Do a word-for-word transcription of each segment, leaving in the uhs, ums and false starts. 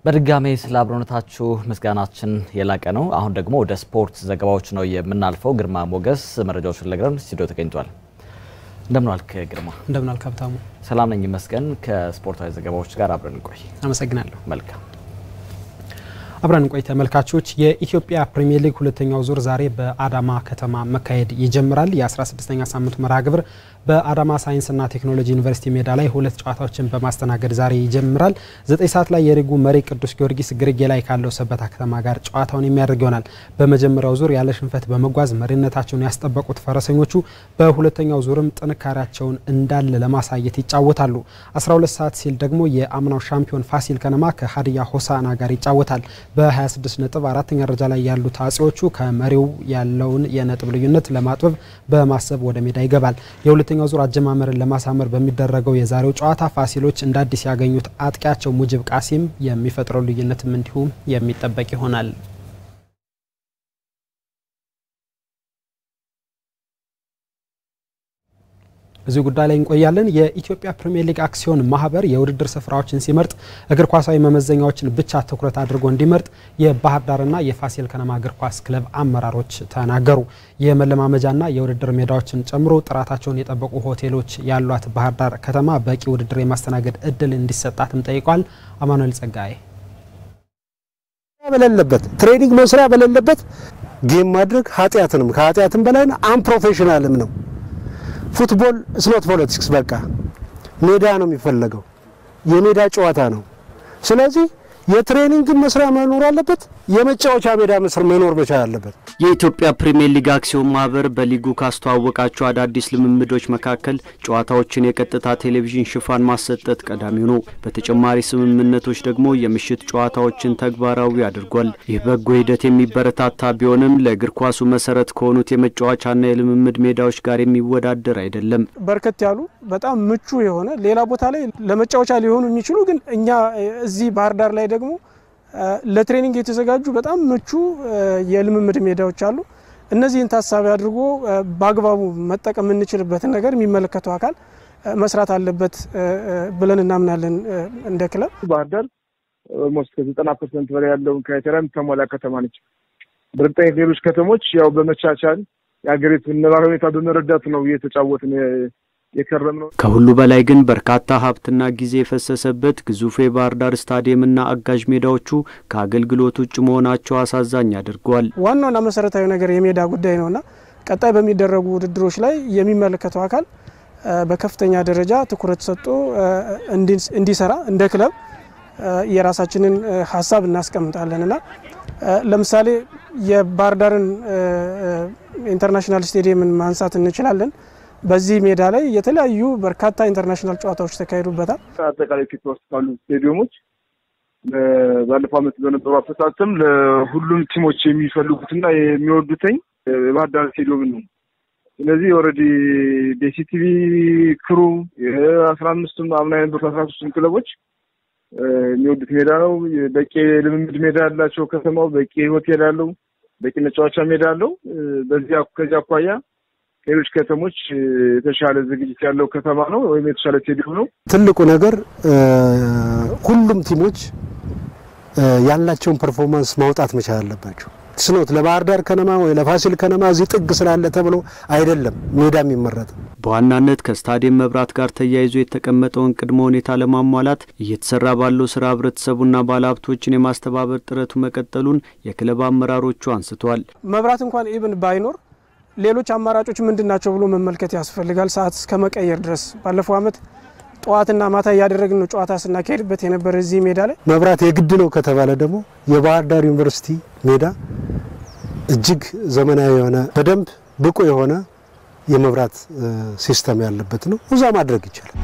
በድጋሜ ስላብሮነታችሁ ምስጋናችን የላቀ ነው። አሁን ደግሞ ወደ ስፖርት ዘገባዎች ነው የምናልፈው። ግርማ ሞገስ መረጃዎችን ለግረን ስቱዲዮ ተገኝቷል። እንደምን ዋልክ ግርማ? እንደምን ዋልክ ሀብታሙ? ሰላም ነኝ ይመስገን። ከስፖርታዊ ዘገባዎች ጋር አብረን እንቆይ። አመሰግናለሁ። መልካም አብረን እንቆይ ተመልካቾች። የኢትዮጵያ ፕሪሚየር ሊግ ሁለተኛው ዙር ዛሬ በአዳማ ከተማ መካሄድ ይጀምራል። የ16ኛ ሳምንት መርሃ ግብር በአዳማ ሳይንስና ቴክኖሎጂ ዩኒቨርሲቲ ሜዳ ላይ ሁለት ጨዋታዎችን በማስተናገድ ዛሬ ይጀምራል። ዘጠኝ ሰዓት ላይ የሪጉ መሪ ቅዱስ ጊዮርጊስ ግርጌ ላይ ካለው ሰበታ ከተማ ጋር ጨዋታውን የሚያደርግ ይሆናል። በመጀመሪያው ዙር ያለ ሽንፈት በመጓዝ መሪነታቸውን ያስጠበቁት ፈረሰኞቹ በሁለተኛው ዙርም ጥንካሬያቸውን እንዳለ ለማሳየት ይጫወታሉ። አስራ ሁለት ሰዓት ሲል ደግሞ የአምናው ሻምፒዮን ፋሲል ከነማ ከሀዲያ ሆሳዕና ጋር ይጫወታል። በ26 ነጥብ አራተኛ ደረጃ ላይ ያሉት አጼዎቹ ከመሪው ያለውን የነጥብ ልዩነት ለማጥበብ በማሰብ ወደ ሜዳ ይገባል። የሁለተኛው ዙር አጀማመርን ለማሳመር በሚደረገው የዛሬው ጨዋታ ፋሲሎች እንደ አዲስ ያገኙት አጥቂያቸው ሙጅብ ቃሲም የሚፈጥረው ልዩነትም እንዲሁ የሚጠበቅ ይሆናል። እዚህ ጉዳይ ላይ እንቆያለን። የኢትዮጵያ ፕሪሚየር ሊግ አክሲዮን ማህበር የውድድር ስፍራዎችን ሲመርጥ እግር ኳሳዊ መመዘኛዎችን ብቻ ትኩረት አድርጎ እንዲመርጥ የባህር ዳርና የፋሲል ከነማ እግር ኳስ ክለብ አመራሮች ተናገሩ። የመለማመጃና የውድድር ሜዳዎችን ጨምሮ ጥራታቸውን የጠበቁ ሆቴሎች ያሏት ባህር ዳር ከተማ በቂ ውድድር የማስተናገድ እድል እንዲሰጣትም ጠይቋል። አማኑኤል ጸጋዬ በሌለበት ትሬኒንግ መስሪያ በሌለበት ጌም ማድረግ ኃጢያትንም ከኃጢያትም በላይ አንፕሮፌሽናልም ነው። ፉትቦል ስኖት ፖለቲክስ በቃ ሜዳ ነው የሚፈልገው የሜዳ ጨዋታ ነው። ስለዚህ የትሬኒንግ መስሪያ መኖር አለበት፣ የመጫወቻ ሜዳ መስር መኖር ብቻ አለበት። የኢትዮጵያ ፕሪሚየር ሊግ አክሲዮን ማህበር በሊጉ ካስተዋወቃቸው አዳዲስ ልምምዶች መካከል ጨዋታዎችን የቀጥታ ቴሌቪዥን ሽፋን ማሰጠት ቀዳሚው ነው። በተጨማሪ ስምምነቶች ደግሞ የምሽት ጨዋታዎችን ተግባራዊ አድርጓል። ይህ በጎ ሂደት የሚበረታታ ቢሆንም ለእግር ኳሱ መሰረት ከሆኑት የመጫወቻና የልምምድ ሜዳዎች ጋር የሚወዳደር አይደለም። በርከት ያሉ በጣም ምቹ የሆነ ሌላ ቦታ ላይ ለመጫወቻ ሊሆኑ የሚችሉ ግን እኛ እዚህ ባህር ዳር ላይ ደግሞ ለትሬኒንግ የተዘጋጁ በጣም ምቹ የልምምድ ሜዳዎች አሉ። እነዚህን ታሳቢ አድርጎ በአግባቡ መጠቀም እንችልበት ነገር የሚመለከተው አካል መስራት አለበት ብለን እናምናለን። እንደ ክለብ ባህር ዳር ኦልሞስት ዘጠና ፐርሰንት በላይ ያለውን ክራይቴሪያ ተሟላ ከተማ ነች። በርግጥ ሌሎች ከተሞች ያው በመቻቻል የሀገሪቱን ነባራዊ ሁኔታ በመረዳት ነው እየተጫወትን የከረምነው። ከሁሉ በላይ ግን በርካታ ሀብትና ጊዜ የፈሰሰበት ግዙፍ የባህር ዳር ስታዲየምና አጋዥ ሜዳዎቹ ከአገልግሎት ውጭ መሆናቸው አሳዛኝ አድርጓል። ዋናውና መሰረታዊ ነገር የሜዳ ጉዳይ ነውና ቀጣይ በሚደረጉ ውድድሮች ላይ የሚመለከተው አካል በከፍተኛ ደረጃ ትኩረት ሰጥቶ እንዲሰራ እንደ ክለብ የራሳችንን ሐሳብ እናስቀምጣለንና ለምሳሌ የባህር ዳርን ኢንተርናሽናል ስታዲየምን ማንሳት እንችላለን። በዚህ ሜዳ ላይ የተለያዩ በርካታ ኢንተርናሽናል ጨዋታዎች ተካሂዱበታል። አጠቃላይ ኢትዮጵያ ውስጥ ካሉ ስታዲየሞች ባለፈው ዓመት በነበረው አፈጻጸም ለሁሉም ቲሞች የሚፈልጉትና የሚወዱትኝ ባህር ዳር ስታዲየም ነው። ስለዚህ ኦሬዲ ዲሲቲቪ ክሩ የ15ቱም አምናይን በ13ቱም ክለቦች የሚወዱት ሜዳ ነው። በቂ ልምምድ ሜዳ ያላቸው ከተማው በቂ ሆቴል ያለው በቂ መጫወቻ ሜዳ አለው። በዚያ ከዚያ አኳያ ሌሎች ከተሞች የተሻለ ዝግጅት ያለው ከተማ ነው ወይም የተሻለ ስታዲየም ነው። ትልቁ ነገር ሁሉም ቲሞች ያላቸውን ፐርፎርማንስ ማውጣት መቻል አለባቸው። ስኖት ለባህር ዳር ከነማ ወይ ለፋሲል ከነማ እዚህ ጥግ ስላለ ተብሎ አይደለም ሜዳ የሚመረጥ። በዋናነት ከስታዲየም መብራት ጋር ተያይዞ የተቀመጠውን ቅድመ ሁኔታ ለማሟላት እየተሰራ ባለው ስራ ህብረተሰቡና ባለሀብቶችን የማስተባበር ጥረቱ መቀጠሉን የክለብ አመራሮቹ አንስተዋል። መብራት እንኳን ኢቭን ባይኖር ሌሎች አማራጮች ምንድናቸው ብሎ መመልከት ያስፈልጋል። ሰዓት እስከ መቀየር ድረስ ባለፈው አመት ጧትና ማታ ያደረግን ነው ጨዋታ ስናካሄድበት የነበረ እዚህ ሜዳ ላይ መብራት የግድ ነው ከተባለ ደግሞ የባህር ዳር ዩኒቨርሲቲ ሜዳ እጅግ ዘመናዊ የሆነ በደንብ ብቁ የሆነ የመብራት ሲስተም ያለበት ነው። እዛ ማድረግ ይችላል።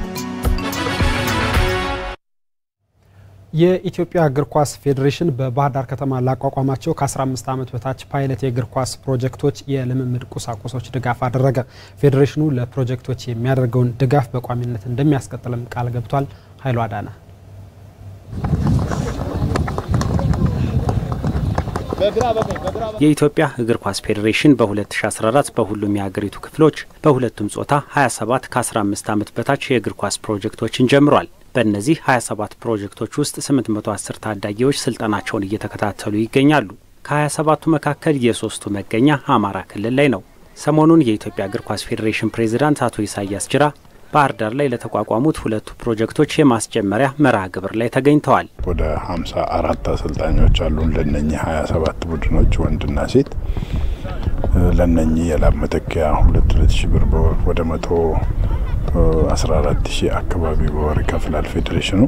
የኢትዮጵያ እግር ኳስ ፌዴሬሽን በባህር ዳር ከተማ ላቋቋማቸው ከ15 ዓመት በታች ፓይለት የእግር ኳስ ፕሮጀክቶች የልምምድ ቁሳቁሶች ድጋፍ አደረገ። ፌዴሬሽኑ ለፕሮጀክቶች የሚያደርገውን ድጋፍ በቋሚነት እንደሚያስቀጥልም ቃል ገብቷል። ኃይሉ አዳነ የኢትዮጵያ እግር ኳስ ፌዴሬሽን በ2014 በሁሉም የሀገሪቱ ክፍሎች በሁለቱም ጾታ ሃያ ሰባት ከ15 ዓመት በታች የእግር ኳስ ፕሮጀክቶችን ጀምሯል። በእነዚህ ሃያ ሰባት ፕሮጀክቶች ውስጥ ስምንት መቶ አስር ታዳጊዎች ስልጠናቸውን እየተከታተሉ ይገኛሉ። ከሃያ ሰባቱ መካከል የሶስቱ መገኛ አማራ ክልል ላይ ነው። ሰሞኑን የኢትዮጵያ እግር ኳስ ፌዴሬሽን ፕሬዝዳንት አቶ ኢሳያስ ጅራ ባህር ዳር ላይ ለተቋቋሙት ሁለቱ ፕሮጀክቶች የማስጀመሪያ መርሃ ግብር ላይ ተገኝተዋል። ወደ ሃምሳ አራት አሰልጣኞች አሉን ለነኚህ ሃያ ሰባት ቡድኖች ወንድና ሴት። ለነኚህ የላብ መተኪያ ሁለት ሁለት ሺህ ብር በወር ወደ መቶ አስራ አራት ሺህ አካባቢ በወር ይከፍላል ፌዴሬሽኑ።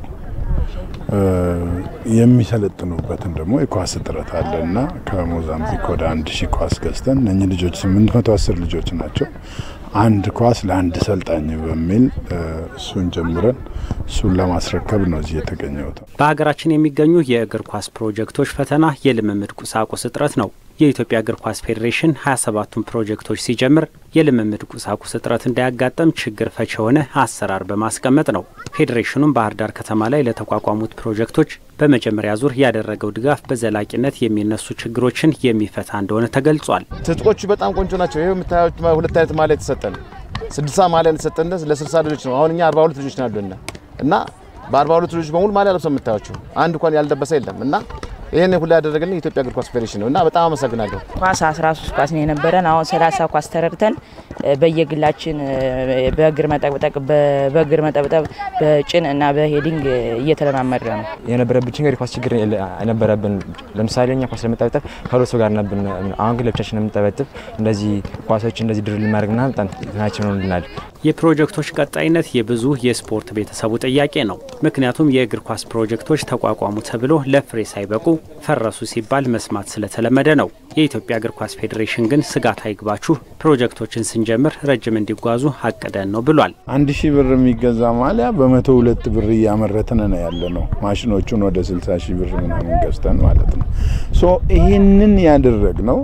የሚሰለጥኑበትን ደግሞ የኳስ እጥረት አለና ከሞዛምቢክ ወደ አንድ ሺህ ኳስ ገዝተን እነኚህ ልጆች ስምንት መቶ አስር ልጆች ናቸው። አንድ ኳስ ለአንድ ሰልጣኝ በሚል እሱን ጀምረን እሱን ለማስረከብ ነው እዚህ የተገኘው። በሀገራችን የሚገኙ የእግር ኳስ ፕሮጀክቶች ፈተና የልምምድ ቁሳቁስ እጥረት ነው። የኢትዮጵያ እግር ኳስ ፌዴሬሽን ሃያ ሰባቱን ፕሮጀክቶች ሲጀምር የልምምድ ቁሳቁስ እጥረት እንዳያጋጠም ችግር ፈች የሆነ አሰራር በማስቀመጥ ነው። ፌዴሬሽኑም ባህር ዳር ከተማ ላይ ለተቋቋሙት ፕሮጀክቶች በመጀመሪያ ዙር ያደረገው ድጋፍ በዘላቂነት የሚነሱ ችግሮችን የሚፈታ እንደሆነ ተገልጿል። ትጥቆቹ በጣም ቆንጆ ናቸው። ይሄ የምታዩት ሁለት አይነት ማሊያ ተሰጠን። ስድሳ ማሊያ ተሰጠን ለስልሳ ልጆች ነው። አሁን እኛ አርባ ሁለት ልጆች ናሉና እና በአርባ ሁለት ልጆች በሙሉ ማሊያ ለብሰው የምታዩቸው አንድ እንኳን ያልደበሰ የለም እና ይሄን ሁሉ ያደረገልን የኢትዮጵያ እግር ኳስ ፌዴሬሽን ነውና በጣም አመሰግናለሁ። ኳስ አስራ ሶስት ኳስ ነው የነበረን። አሁን ሰላሳ ኳስ ተረድተን በየግላችን በእግር መጠቅጠቅ በእግር መጠብጠብ በጭን እና በሄዲንግ እየተለማመደ ነው። የነበረብን ችግር ኳስ ችግር የነበረብን ለምሳሌ እኛ ኳስ ለመጠብጠብ ከሁለት ሰው ጋር ነበር። አሁን ግን ለብቻችን የምንጠበጥብ እንደዚህ ኳሶች እንደዚህ ድሪል ማድረግና በጣም ተናችነው እንድናል። የፕሮጀክቶች ቀጣይነት የብዙ የስፖርት ቤተሰቡ ጥያቄ ነው። ምክንያቱም የእግር ኳስ ፕሮጀክቶች ተቋቋሙ ተብሎ ለፍሬ ሳይበቁ ፈረሱ ሲባል መስማት ስለተለመደ ነው። የኢትዮጵያ እግር ኳስ ፌዴሬሽን ግን ስጋት አይግባችሁ፣ ፕሮጀክቶችን ስንጀምር ረጅም እንዲጓዙ አቅደን ነው ብሏል። አንድ ሺህ ብር የሚገዛ ማሊያ በመቶ ሁለት ብር እያመረትን ነው ያለ ነው። ማሽኖቹን ወደ ስልሳ ሺህ ብር ምናምን ገዝተን ማለት ነው። ሶ ይሄንን ያደረግነው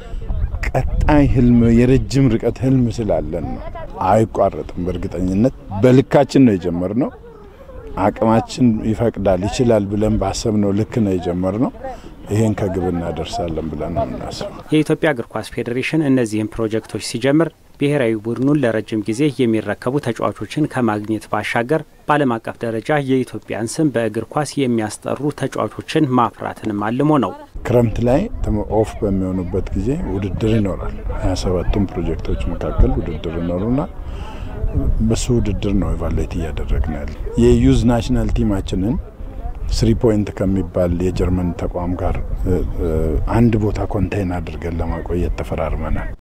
ቀጣይ ህልም የረጅም ርቀት ህልም ስላለን ነው። አይቋረጥም። በእርግጠኝነት በልካችን ነው የጀመርነው። አቅማችን ይፈቅዳል ይችላል ብለን ባሰብነው ልክ ነው የጀመርነው። ይሄን ከግብ እናደርሳለን ብለን ነው እናስበው። የኢትዮጵያ እግር ኳስ ፌዴሬሽን እነዚህን ፕሮጀክቶች ሲጀምር ብሔራዊ ቡድኑን ለረጅም ጊዜ የሚረከቡ ተጫዋቾችን ከማግኘት ባሻገር በዓለም አቀፍ ደረጃ የኢትዮጵያን ስም በእግር ኳስ የሚያስጠሩ ተጫዋቾችን ማፍራትንም አልሞ ነው። ክረምት ላይ ኦፍ በሚሆኑበት ጊዜ ውድድር ይኖራል። ሃያ ሰባቱም ፕሮጀክቶች መካከል ውድድር ይኖሩና በሱ ውድድር ነው ኢቫሉዌት እያደረግን ያለ። የዩዝ ናሽናል ቲማችንን ስሪ ፖይንት ከሚባል የጀርመን ተቋም ጋር አንድ ቦታ ኮንቴይን አድርገን ለማቆየት ተፈራርመናል።